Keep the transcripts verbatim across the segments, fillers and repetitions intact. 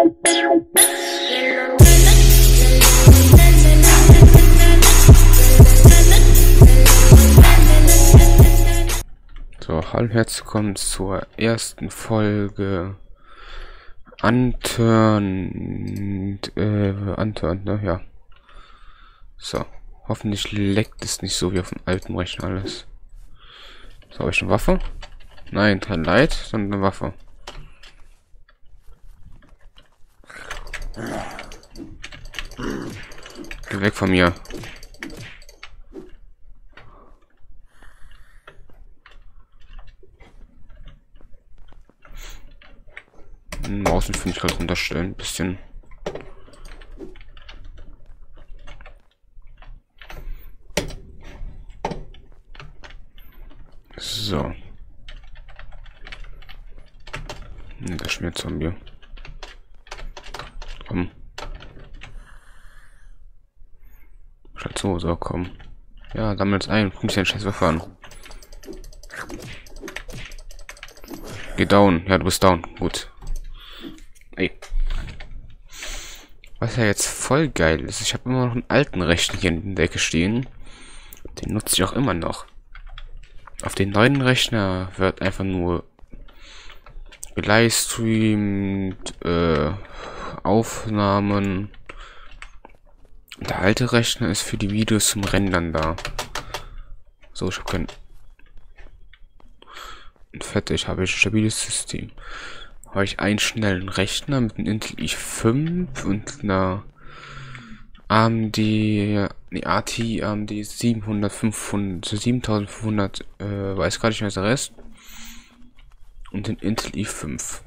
So, hallo, herzlich willkommen zur ersten Folge Unturned, äh, Unturned, ne, ja. So, hoffentlich leckt es nicht so wie auf dem alten Rechner alles. So, habe ich eine Waffe? Nein, kein Light, sondern eine Waffe. Geh weg von mir. Maus finde ich gerade unterstellen, ein bisschen. So. Ne, das schmiert Zombie. Komm. Statt so, so, komm. Ja, sammelt's ein. Guck dich den scheiß Waffe an. Geh down. Ja, du bist down. Gut. Ey. Was ja jetzt voll geil ist, ich habe immer noch einen alten Rechner hier in der Ecke stehen. Den nutze ich auch immer noch. Auf den neuen Rechner wird einfach nur gelivestreamt, äh, Aufnahmen. Der alte Rechner ist für die Videos zum Rendern da. So, ich habe kein... Und fertig, habe ich ein stabiles System. Habe ich einen schnellen Rechner mit einem Intel i fünf und einer A M D, ne, A T I A M D siebenhundert, fünfhundert, siebentausendfünfhundert, äh, weiß gar nicht mehr der Rest. Und den Intel i fünf.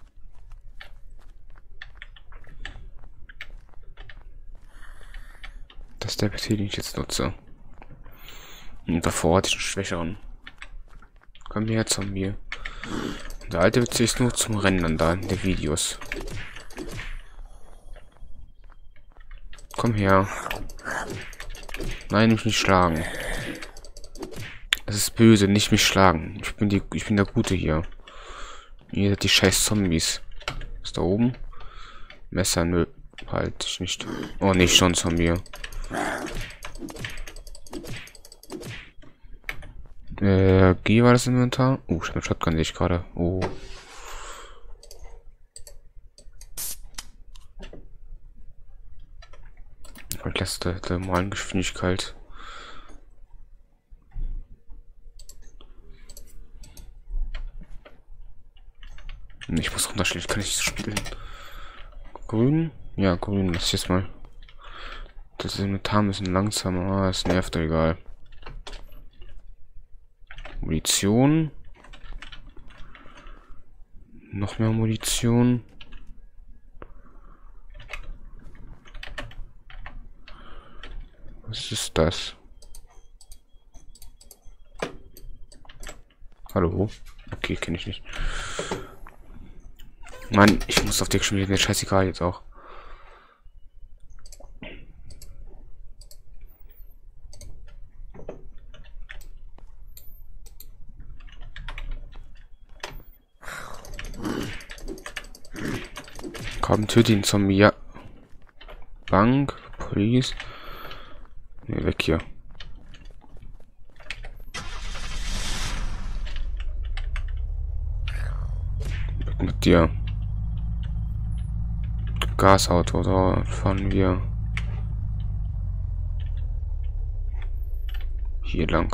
Das ist der P C, den ich jetzt nutze. Und davor hatte ich einen schwächeren. Komm her, Zombie. Der alte P C ist nur zum Rendern da in den Videos. Komm her. Nein, mich nicht schlagen. Das ist böse, nicht mich schlagen. Ich bin die, ich bin der Gute hier. Ihr seid die scheiß Zombies. Ist da oben? Messer, nö. Halt ich nicht. Oh, nicht schon Zombie. Äh, G war das Inventar? Oh, ich habe eine Shotgun, sehe ich gerade. Oh. Ich lasse der, der normalen Geschwindigkeit. Ich muss runterstellen, ich kann nicht spielen. Grün? Ja, grün, lass ich jetzt mal. Das Inventar ein bisschen langsamer. Ah, das nervt, egal. Munition. Noch mehr Munition. Was ist das? Hallo? Okay, kenne ich nicht. Mann, ich muss auf die Geschwindigkeit, mir scheißegal jetzt auch. Komm, töte den Zombie, ja. Bank, Police. Ne, weg hier. Weg mit dir. Gasauto, da fahren wir. Hier lang.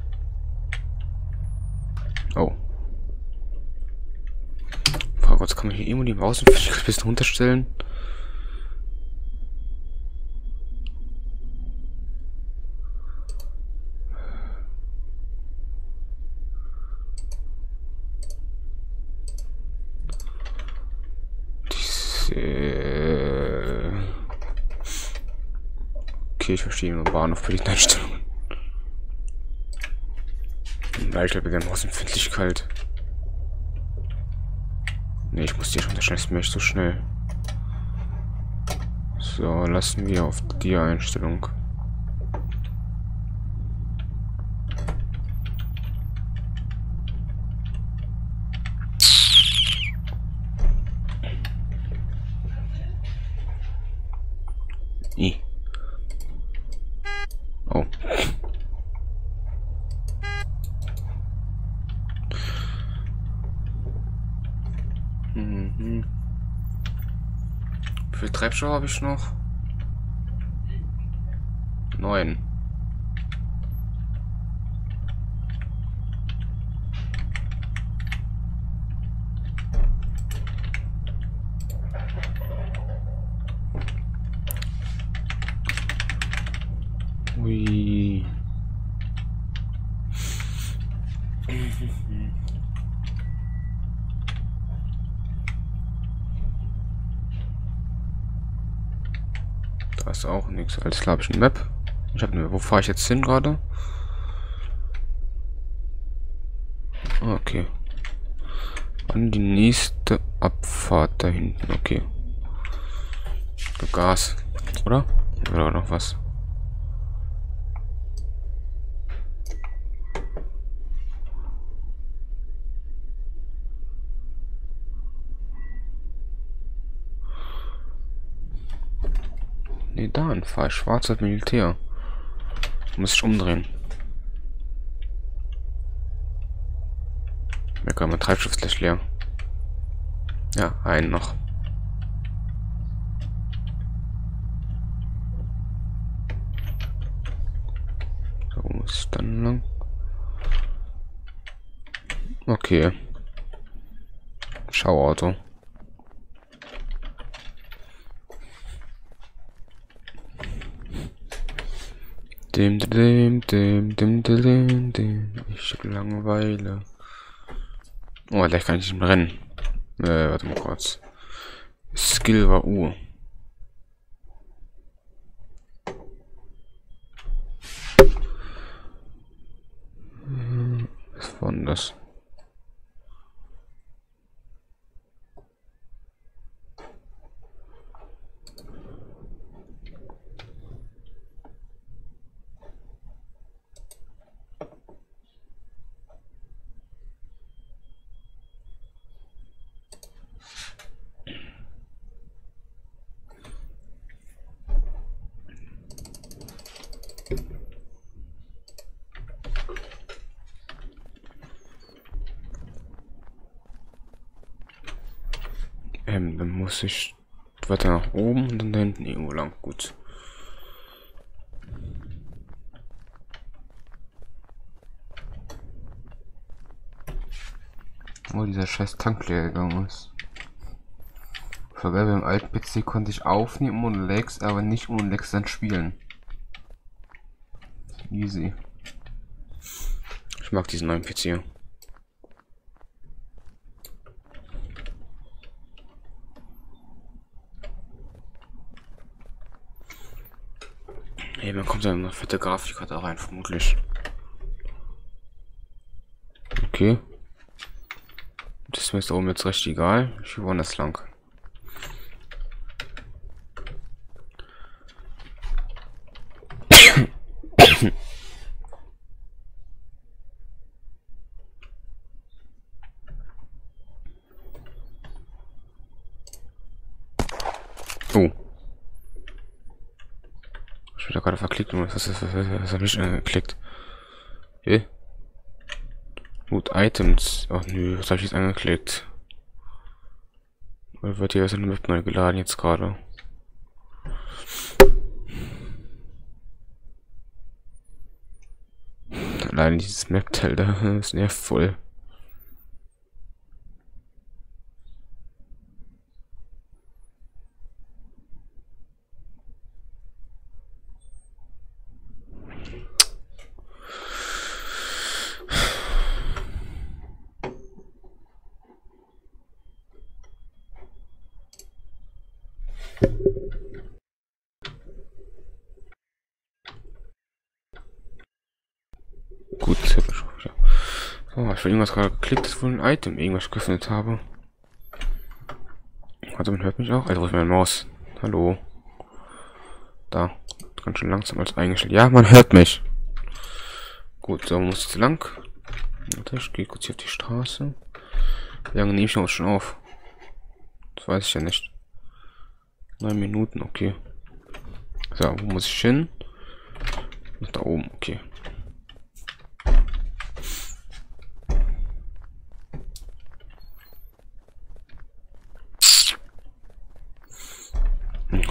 Oh. Jetzt kann man hier irgendwo die Maus ein bisschen runterstellen. Diese... Okay, ich verstehe nur Bahnhof für die Einstellungen. Ich glaube, der Mausempfindlichkeit. Ne, ich muss die schon schnellstmöglich so schnell. So, lassen wir auf die Einstellung. Hm. Wie viel Treibstoff habe ich noch? Neun. Ui. Da ist auch nichts. Alles klar, habe ich ein Map. Ich habe eine. Wo fahre ich jetzt hin gerade? Okay. An die nächste Abfahrt da hinten. Okay. Gas. Oder? Oder noch was? Ne, da ein Fall. Schwarzer Militär. Muss ich umdrehen. Ja, kann mein Treibstoff ist gleich leer. Ja, einen noch. So, wo muss ich dann lang? Okay. Schauauto. Dem, dem, dem, dem, dem, dem. Ich Langeweile. Oh, gleich kann ich nicht mehr rennen. Äh, warte mal kurz. Skill war U. Was war denn das? Ähm, dann muss ich weiter nach oben und dann da hinten irgendwo lang. Gut. Wo dieser scheiß Tank leer gegangen ist. Vorher beim alten P C konnte ich aufnehmen ohne Lags, aber nicht ohne Lags dann spielen. Easy. Ich mag diesen neuen P C. Hey, man kommt dann noch fette Grafikkarte rein, vermutlich. Okay. Das ist mir da oben jetzt recht egal. Ich will woanders lang. Oh. Ich bin da gerade verklickt. Was, was, was, was, was habe ich äh, geklickt? Okay. Gut, Items. Ach nö, was habe ich jetzt angeklickt? Oder wird hier was in der Map neu geladen jetzt gerade? Allein dieses Map-Teil da ist nervt voll. Gut, das hätte ich schon wieder. So, ich habe irgendwas gerade geklickt, das wohl ein Item irgendwas geöffnet habe. Also man hört mich auch. Also wo ist meine Maus? Hallo. Da. Ganz schön langsam als eingestellt. Ja, man hört mich. Gut, so muss jetzt lang. Warte, ich gehe kurz hier auf die Straße. Wie lange nehme ich noch schon auf? Das weiß ich ja nicht. Neun Minuten, okay. So, wo muss ich hin? Nach da oben, okay.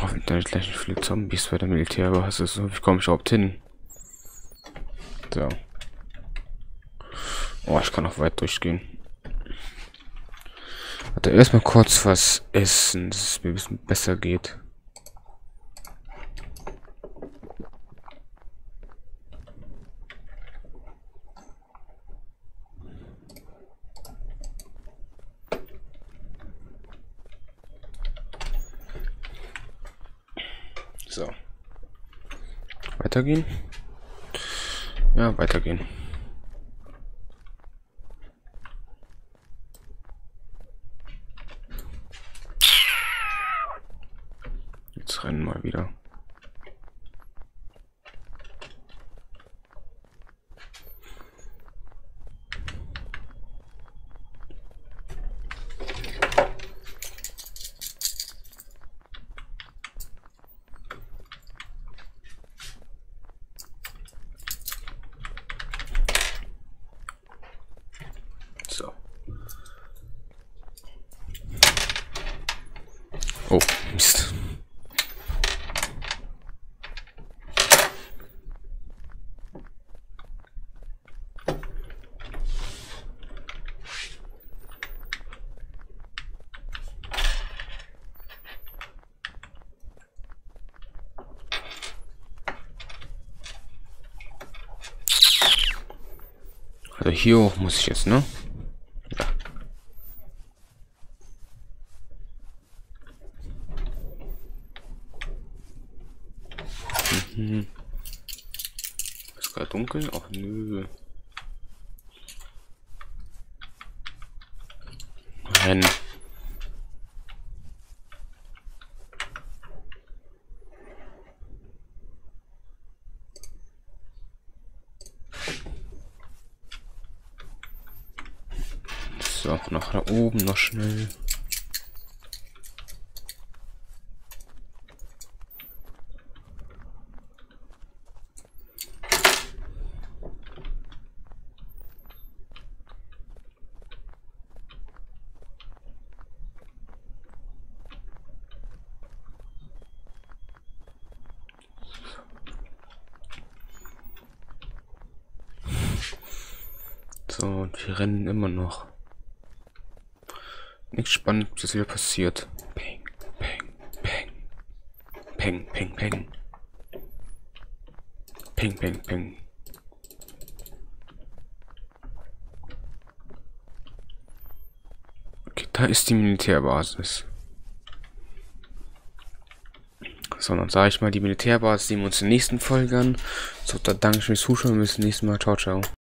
Auf Internet gleich nicht viele Zombies bei der Militärbasis. So, wie komme ich überhaupt hin? So. Oh, ich kann auch weit durchgehen. Warte, erstmal kurz was essen, dass es mir ein bisschen besser geht. So. Weitergehen? Ja, weitergehen. Jetzt rennen mal wieder. So. Oh, Mist. Also hier hoch muss ich jetzt, ne? Ja. Mhm. Ist gerade dunkel? Ach nö. Rennen. So, noch da oben, noch schnell. So, und wir rennen immer noch. Nichts Spannendes ist wieder passiert. Peng, peng, peng. Peng, peng, peng. Peng, peng, peng. Okay, da ist die Militärbasis. So, dann sage ich mal, die Militärbasis sehen wir uns in der nächsten Folge an. So, da danke ich fürs Zuschauen. Bis zum nächsten Mal. Ciao, ciao.